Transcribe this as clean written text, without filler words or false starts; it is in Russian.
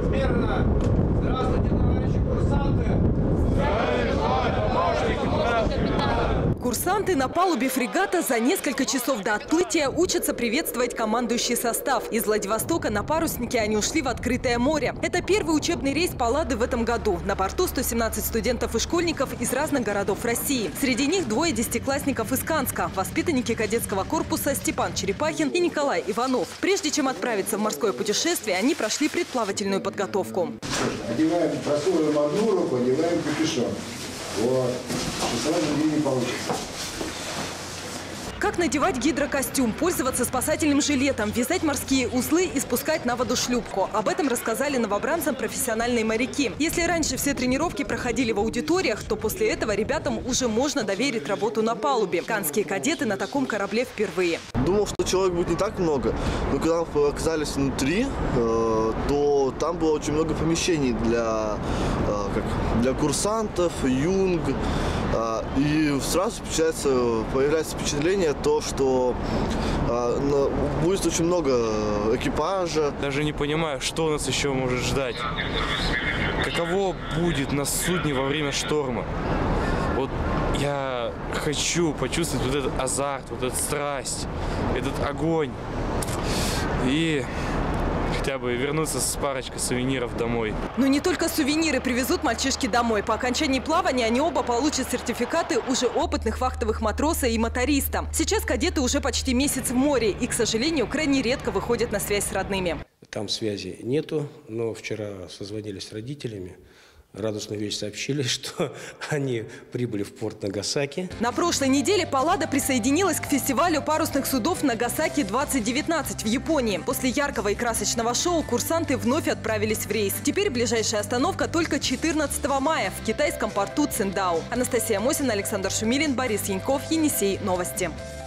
Смирно! Здравствуйте, товарищи курсанты! Курсанты на палубе фрегата за несколько часов до отплытия учатся приветствовать командующий состав. Из Владивостока на паруснике они ушли в открытое море. Это первый учебный рейс Паллады в этом году. На борту 117 студентов и школьников из разных городов России. Среди них двое десятиклассников из Канска, воспитанники кадетского корпуса Степан Черепахин и Николай Иванов. Прежде чем отправиться в морское путешествие, они прошли предплавательную подготовку. Одеваем, просовываем одну руку, одеваем капюшон. Вот. Сразу не получится. Как надевать гидрокостюм, пользоваться спасательным жилетом, вязать морские узлы и спускать на воду шлюпку. Об этом рассказали новобранцам профессиональные моряки. Если раньше все тренировки проходили в аудиториях, то после этого ребятам уже можно доверить работу на палубе. Канские кадеты на таком корабле впервые. Думал, что человек будет не так много, но когда мы оказались внутри, то там было очень много помещений для курсантов, юнг. И сразу появляется впечатление, что будет очень много экипажа. Даже не понимаю, что нас еще может ждать. Каково будет на судне во время шторма. Вот я хочу почувствовать вот этот азарт, вот эту страсть, этот огонь. И хотя бы вернуться с парочкой сувениров домой. Но не только сувениры привезут мальчишки домой. По окончании плавания они оба получат сертификаты уже опытных вахтовых матроса и моториста. Сейчас кадеты уже почти месяц в море и, к сожалению, крайне редко выходят на связь с родными. Там связи нету, но вчера созвонились с родителями. Радостную вещь сообщили, что они прибыли в порт Нагасаки. На прошлой неделе Паллада присоединилась к фестивалю парусных судов Нагасаки-2019 в Японии. После яркого и красочного шоу курсанты вновь отправились в рейс. Теперь ближайшая остановка только 14 мая в китайском порту Циндао. Анастасия Мосина, Александр Шумилин, Борис Яньков, Енисей. Новости.